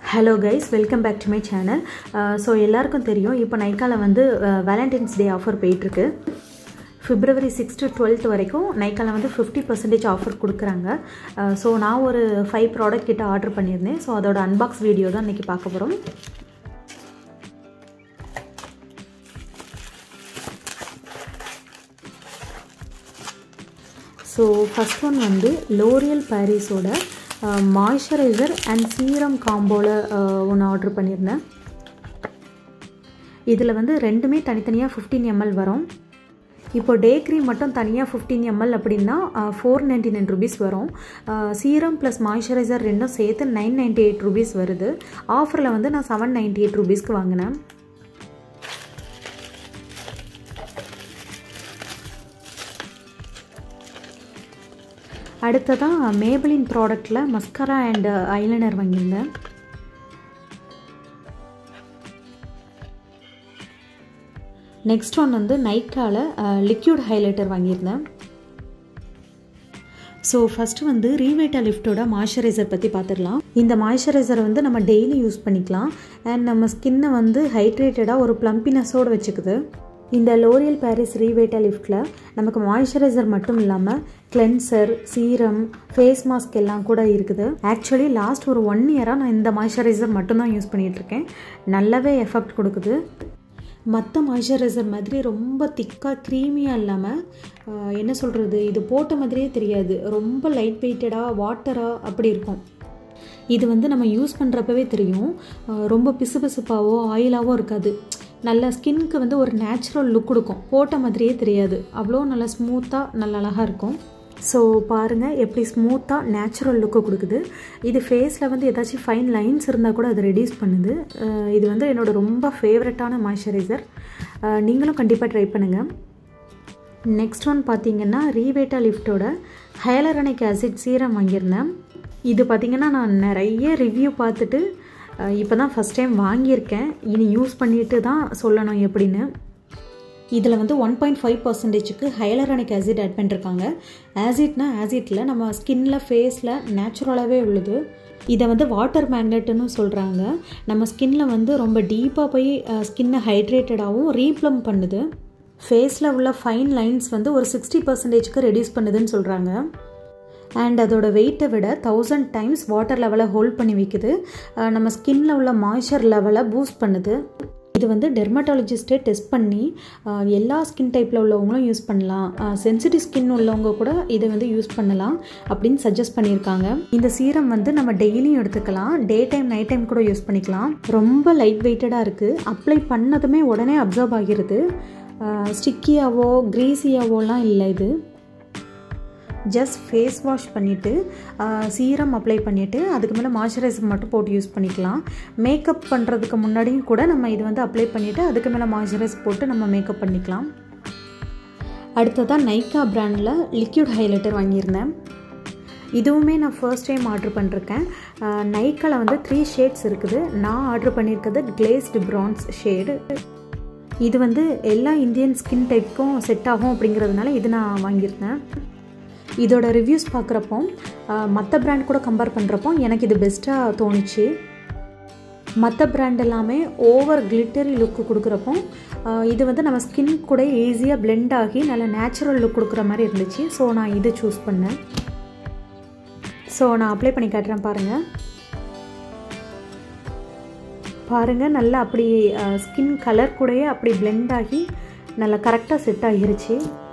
Hello guys, welcome back to my channel. So எல்லாருக்கும் தெரியும் இப்போ நைக்கால வந்து Valentine's Day offer போயிட்டு இருக்கு. February 6 to 12th வரைக்கும் நைக்கால வந்து 50% ஆஃபர் கொடுக்கறாங்க. So நான் ஒரு 5 ப்ராடக்ட் கிட்ட ஆர்டர் பண்ணிருந்தேன். So அதோட அன்பாக்ஸ் வீடியோ தான் இன்னைக்கு பார்க்க போறோம். So first one வந்து L'Oreal Paris ஓட மாய்ஸ்சரைசர் அண்ட் சீரம் காம்போல ஒன்று ஆர்டர் பண்ணியிருந்தேன். இதில் வந்து ரெண்டுமே தனித்தனியாக 15 ml வரும். இப்போ டே க்ரீம் மட்டும் தனியாக 15 ml அப்படின்னா 499 rupees வரும். சீரம் ப்ளஸ் மாய்ஸ்சரைசர் ரெண்டும் சேர்த்து 998 rupees வருது. ஆஃபரில் வந்து நான் 798 rupeesக்கு வாங்கினேன். அடுத்ததான் மேபலின் ப்ராடக்ட்டில் மஸ்காரா அண்ட் ஐலைனர் வாங்கியிருந்தேன். நெக்ஸ்ட் ஒன் வந்து நைக்காவில் லிக்யூட் ஹைலைட்டர் வாங்கியிருந்தேன். ஸோ ஃபஸ்ட்டு வந்து ரீவேட்டா லிஃப்டோட மாய்ஸ்சரைசர் பற்றி பார்த்துடலாம். இந்த மாய்ஸ்சரைசரை வந்து நம்ம டெய்லி யூஸ் பண்ணிக்கலாம் அண்ட் நம்ம ஸ்கின்னை வந்து ஹைட்ரேட்டடாக ஒரு ப்ளம்பினஸோடு வச்சுக்குது. இந்த L'Oreal Paris ரீவேட்டா லிஃப்டில் நமக்கு மாய்ஸ்சரைசர் மட்டும் இல்லாமல் கிளென்சர், சீரம், ஃபேஸ் மாஸ்க் எல்லாம் கூட இருக்குது. ஆக்சுவலி லாஸ்ட் ஒரு 1 இயராக நான் இந்த மாய்ஸ்சரைசர் மட்டும்தான் யூஸ் பண்ணிகிட்ருக்கேன். நல்லாவே எஃபெக்ட் கொடுக்குது. மற்ற மாய்ஸ்சரைசர் மாதிரி ரொம்ப திக்காக க்ரீமியாக இல்லாமல் என்ன சொல்கிறது, இது போட்ட மாதிரியே தெரியாது. ரொம்ப லைட் வெயிட்டடாக வாட்டராக அப்படி இருக்கும். இது வந்து நம்ம யூஸ் பண்ணுறப்பவே தெரியும். ரொம்ப பிசுபிசுப்பாவோ ஆயிலாவோ இருக்காது. நல்ல ஸ்கின்க்கு வந்து ஒரு நேச்சுரல் லுக் கொடுக்கும். போட்ட மாதிரியே தெரியாது. அவ்வளோ நல்லா ஸ்மூத்தாக நல்ல அழகாக இருக்கும். ஸோ பாருங்கள் எப்படி ஸ்மூத்தாக நேச்சுரல் லுக்கு கொடுக்குது. இது ஃபேஸில் வந்து ஏதாச்சும் ஃபைன் லைன்ஸ் இருந்தால் கூட அது ரெடியூஸ் பண்ணுது. இது வந்து என்னோடய ரொம்ப ஃபேவரட்டான மாய்ஸ்சரைசர். நீங்களும் கண்டிப்பாக ட்ரை பண்ணுங்கள். நெக்ஸ்ட் ஒன் பார்த்திங்கன்னா ரீவேட்டா லிஃப்டோட ஹைலரனிக் ஆசிட் சீரம் வாங்கியிருந்தேன். இது பார்த்திங்கன்னா நான் நிறைய ரிவ்யூ பார்த்துட்டு இப்போ தான் ஃபஸ்ட் டைம் வாங்கியிருக்கேன். இனி யூஸ் பண்ணிட்டு தான் சொல்லணும் எப்படின்னு. இதில் வந்து 1.5%க்கு ஹைலரனிக் ஆசிட் ஆட் பண்ணிருக்காங்க. ஆசிட்னா ஆசிட்டில் நம்ம ஸ்கின்னில் ஃபேஸில் நேச்சுரலாகவே உள்ளது. இதை வந்து வாட்டர் மேக்னெட்டுன்னு சொல்கிறாங்க. நம்ம ஸ்கின்னில் வந்து ரொம்ப டீப்பாக போய் ஸ்கின்னை ஹைட்ரேட்டடாகவும் ரீப்ளம் பண்ணுது. ஃபேஸில் உள்ள ஃபைன் லைன்ஸ் வந்து ஒரு 60%க்கு ரெடியூஸ் பண்ணுதுன்னு சொல்கிறாங்க. அண்ட் அதோட வெயிட்டை விட 1000 times வாட்டர் லெவலை ஹோல்ட் பண்ணி வைக்குது. நம்ம ஸ்கின்னில் உள்ள மாய்ஸ்சர் லெவலை பூஸ்ட் பண்ணுது. இது வந்து டெர்மட்டாலஜிஸ்ட்டே டெஸ்ட் பண்ணி எல்லா ஸ்கின் டைப்பில் உள்ளவங்களும் யூஸ் பண்ணலாம், சென்சிட்டிவ் ஸ்கின் உள்ளவங்க கூட இதை வந்து யூஸ் பண்ணலாம் அப்படின்னு சஜஸ்ட் பண்ணியிருக்காங்க. இந்த சீரம் வந்து நம்ம டெய்லியும் எடுத்துக்கலாம். டே டைம் நைட் டைம் கூட யூஸ் பண்ணிக்கலாம். ரொம்ப லைட் வெயிட்டடாக இருக்குது. அப்ளை பண்ணதுமே உடனே அப்சர்வ் ஆகிருது. ஸ்டிக்கியாவோ க்ரீஸியாவோலாம் இல்லை. இது ஜஸ்ட் ஃபேஸ் வாஷ் பண்ணிவிட்டு சீரம் அப்ளை பண்ணிவிட்டு அதுக்கு மேலே மாய்ஸ்சரைசர் மட்டும் போட்டு யூஸ் பண்ணிக்கலாம். மேக்கப் பண்ணுறதுக்கு முன்னாடியும் கூட நம்ம இது வந்து அப்ளை பண்ணிவிட்டு அதுக்கு மேலே மாய்ஸ்சரைசர் போட்டு நம்ம மேக்கப் பண்ணிக்கலாம். அடுத்ததான் நைக்கா பிராண்டில் லிக்யூட் ஹைலைட்டர் வாங்கியிருந்தேன். இதுவுமே நான் ஃபர்ஸ்ட் டைம் ஆர்டர் பண்ணிருக்கேன். நைக்காவில் வந்து 3 ஷேட்ஸ் இருக்குது. நான் ஆர்டர் பண்ணியிருக்கிறது கிளேஸ்டு பிரான்ஸ் ஷேடு. இது வந்து எல்லா இந்தியன் ஸ்கின் டைப்புக்கும் செட் ஆகும் அப்படிங்கிறதுனால இது நான் வாங்கியிருந்தேன். இதோட ரிவ்யூஸ் பார்க்குறப்போ மற்ற பிராண்ட் கூட கம்பேர் பண்ணுறப்போ எனக்கு இது பெஸ்ட்டாக தோணுச்சு. மற்ற பிராண்ட் எல்லாமே ஓவர் கிளிட்டரி லுக்கு கொடுக்குறப்போ இது வந்து நம்ம ஸ்கின் கூட ஈஸியாக பிளெண்ட் ஆகி நல்ல நேச்சுரல் லுக் கொடுக்குற மாதிரி இருந்துச்சு. ஸோ நான் இது சூஸ் பண்ணேன். ஸோ நான் அப்ளை பண்ணி காட்டுறேன் பாருங்கள். பாருங்கள் நல்லா அப்படி ஸ்கின் கலர் கூடயே அப்படி பிளெண்ட் ஆகி நல்லா கரெக்டாக செட் ஆகிருச்சு.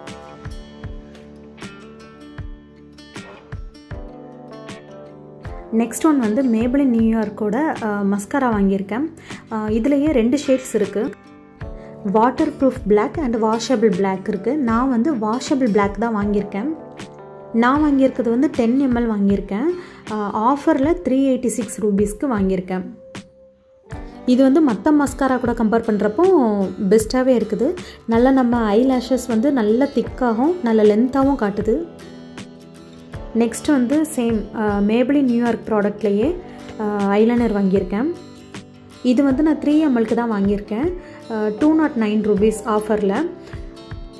நெக்ஸ்ட் ஒன் வந்து மேபலின் நியூயார்க்கோட மஸ்காரா வாங்கியிருக்கேன். இதுலேயே 2 ஷேட்ஸ் இருக்குது. Waterproof black and washable black இருக்குது. நான் வந்து வாஷபிள் பிளாக் தான் வாங்கியிருக்கேன். நான் வாங்கியிருக்கிறது வந்து 10 ml வாங்கியிருக்கேன். ஆஃபரில் 386 rupeesக்கு வாங்கியிருக்கேன். இது வந்து மற்ற மஸ்காரா கூட கம்பேர் பண்ணுறப்போ பெஸ்ட்டாகவே இருக்குது. நல்லா நம்ம ஐ லேஷஸ் வந்து நல்ல திக்காகவும் நல்ல லென்த்தாகவும் காட்டுது. நெக்ஸ்ட் வந்து சேம் மேபலின் நியூயார்க் ப்ராடக்ட்லேயே ஐலைனர் வாங்கியிருக்கேன். இது வந்து நான் 3 mlக்கு தான் வாங்கியிருக்கேன். 209 rupees ஆஃபரில்.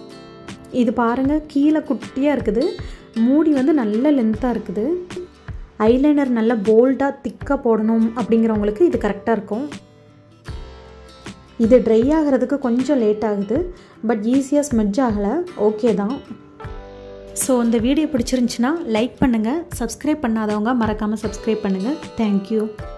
இது பாருங்கள் கீழே குட்டியாக இருக்குது. மூடி வந்து நல்ல லென்த்தாக இருக்குது. ஐலைனர் நல்லா போல்டாக திக்காக போடணும் அப்படிங்கிறவங்களுக்கு இது கரெக்டாக இருக்கும். இது ட்ரை ஆகிறதுக்கு கொஞ்சம் லேட் ஆகுது, பட் ஈஸியாக ஸ்மெட்ஜ் ஆகலை, ஓகே தான். ஸோ இந்த வீடியோ பிடிச்சிருந்துச்சின்னா லைக் பண்ணுங்கள், சப்ஸ்கிரைப் பண்ணாதவங்க மறக்காமல் சப்ஸ்கிரைப் பண்ணுங்கள். தேங்க்யூ.